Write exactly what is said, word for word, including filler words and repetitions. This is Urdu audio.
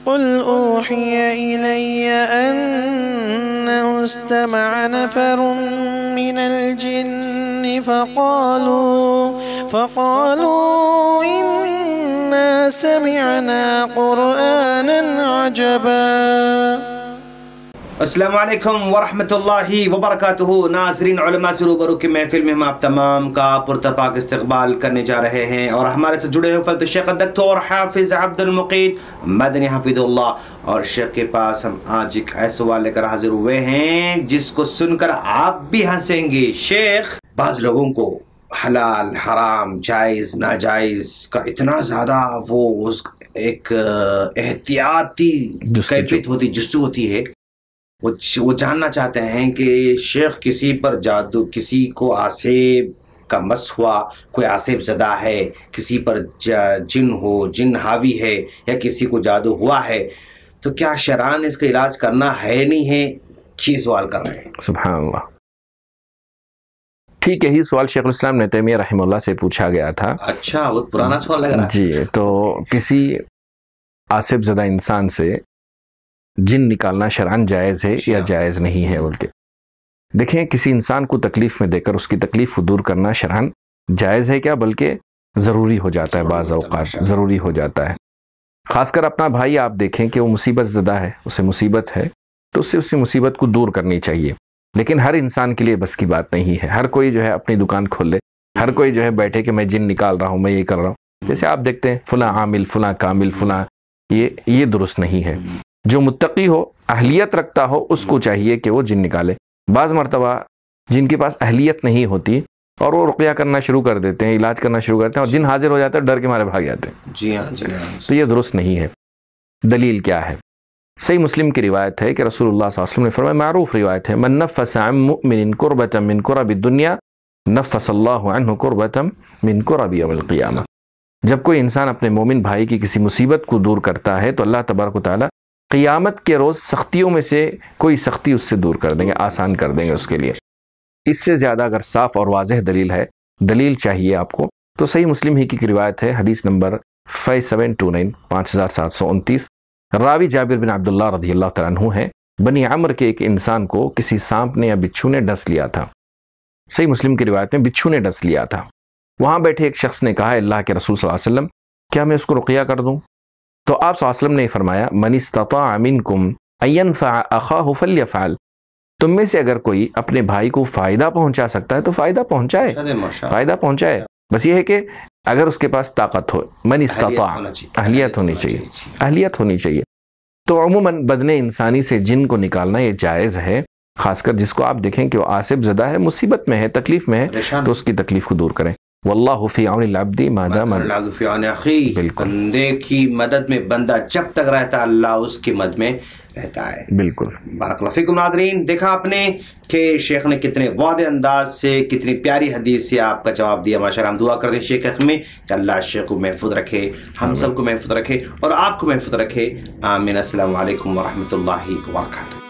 قل اوحی الی انه استمع نفر من الجن فقالوا فقالوا انا سمعنا قرآنا عجبا۔ السلام علیکم ورحمۃ اللہ وبرکاتہ۔ ناظرین، علماء سے روبرو کی محفل میں ہم آپ تمام کا پرتپاک استقبال کرنے جا رہے ہیں اور ہمارے سے جڑے ہوئے فضیلت شیخ ڈاکٹر حافظ عبد المقیت مدنی حفظہ اللہ، اور شیخ کے پاس ہم آج ایک ایسا سوال لے کر حاضر ہوئے ہیں جس کو سن کر آپ بھی ہنسیں گے۔ شیخ، بعض لوگوں کو حلال حرام جائز ناجائز کا اتنا زیادہ وہ اس ایک احتیاطی کیفیت ہوتی جستجو ہوتی ہے، وہ جاننا چاہتے ہیں کہ شیخ کسی پر جادو، کسی کو آسیب کا مس ہوا، کوئی آسیب زدہ ہے، کسی پر جن ہو، جن حاوی ہے، یا کسی کو جادو ہوا ہے، تو کیا شرعاً اس کا علاج کرنا ہے نہیں ہے؟ یہ سوال کر رہے ہیں۔ سبحان اللہ۔ ٹھیک ہے، یہی سوال شیخ الاسلام ابن تیمیہ رحمہ اللہ سے پوچھا گیا تھا۔ اچھا، وہ پرانا سوال لگ رہا ہے۔ جی، تو کسی آسیب زدہ انسان سے جن نکالنا شرعاً جائز ہے یا جائز نہیں ہے بول کے دیکھیں۔ کسی انسان کو تکلیف میں دے کر اس کی تکلیف کو دور کرنا شرعاً جائز ہے کیا، بلکہ ضروری ہو جاتا ہے، بعض اوقات ضروری ہو جاتا ہے۔ خاص کر اپنا بھائی آپ دیکھیں کہ وہ مصیبت زدہ ہے، اسے مصیبت ہے، تو اس سے اسی مصیبت کو دور کرنی چاہیے۔ لیکن ہر انسان کے لیے بس کی بات نہیں ہے، ہر کوئی جو ہے اپنی دکان کھول لے، ہر کوئی جو ہے بیٹھے کہ میں جن نکال رہا ہوں، میں یہ کر رہا ہوں۔ جیسے آپ دیکھتے ہیں فلاں عامل، فلاں کامل، فلاں، یہ یہ درست نہیں ہے۔ جو متقی ہو، اہلیت رکھتا ہو، اس کو چاہیے کہ وہ جن نکالے۔ بعض مرتبہ جن کے پاس اہلیت نہیں ہوتی اور وہ رقیہ کرنا شروع کر دیتے ہیں، علاج کرنا شروع کرتے ہیں، اور جن حاضر ہو جاتے ہیں ڈر کے مارے بھاگ جاتے ہیں۔ جی ہاں جی ہاں، تو یہ درست نہیں ہے۔ دلیل کیا ہے؟ صحیح مسلم کی روایت ہے کہ رسول اللہ صلی اللہ علیہ وسلم نے فرمایا، معروف روایت ہے، من نفس عن مؤمن کربۃ من کرب الدنیا نفس اللہ عنہ کربۃ من کرب یوم القیامہ۔ جب کوئی انسان اپنے مومن بھائی کی کسی مصیبت کو دور کرتا ہے تو اللہ تبارک و تعالیٰ قیامت کے روز سختیوں میں سے کوئی سختی اس سے دور کر دیں گے، آسان کر دیں گے اس کے لیے۔ اس سے زیادہ اگر صاف اور واضح دلیل ہے، دلیل چاہیے آپ کو، تو صحیح مسلم ہی کی روایت ہے، حدیث نمبر پانچ سات دو نو، پانچ ہزار سات سو انتیس، راوی جابر بن عبداللہ رضی اللہ تعالیٰ عنہ ہیں، بنی عمر کے ایک انسان کو کسی سانپ نے یا بچھو نے ڈس لیا تھا۔ صحیح مسلم کی روایت میں بچھو نے ڈس لیا تھا۔ وہاں بیٹھے ایک شخص نے کہا، اللہ کے رسول صلی اللہ علیہ وسلم، کیا میں اس کو رقیہ کر دوں؟ تو آپ صلی اللہ علیہ وسلم نے فرمایا، من استطاع منکم ان ينفع اخاہ فلیفعل، تم میں سے اگر کوئی اپنے بھائی کو فائدہ پہنچا سکتا ہے تو فائدہ پہنچائے، فائدہ پہنچائے۔ بس یہ ہے کہ اگر اس کے پاس طاقت ہو، من استطاع، اہلیت ہونی چاہیے، اہلیت ہونی چاہیے۔ تو عموماً بدن انسانی سے جن کو نکالنا یہ جائز ہے، خاص کر جس کو آپ دیکھیں کہ وہ آسب زدہ ہے، مصیبت میں ہے، تکلیف میں ہے، تو اس کی تکلیف کو دور کریں۔ واللہ فی عون العبد ما دام العبد فی عون اخیہ، بندے کی مدد میں بندہ جب تک رہتا ہے اللہ اس کی مدد میں رہتا ہے۔ بالکل۔ بارک اللہ فیکم۔ ناظرین، دیکھا آپ نے کہ شیخ نے کتنے واضح انداز سے، کتنی پیاری حدیث سے آپ کا جواب دیا۔ ماشاءاللہ، ہم دعا کرتے ہیں شیخ حق میں کہ اللہ شیخ کو محفوظ رکھے، ہم سب کو محفوظ رکھے، اور آپ کو محفوظ رکھے۔ آمین۔ السلام علیکم ورحمۃ اللہ وبرکاتہ۔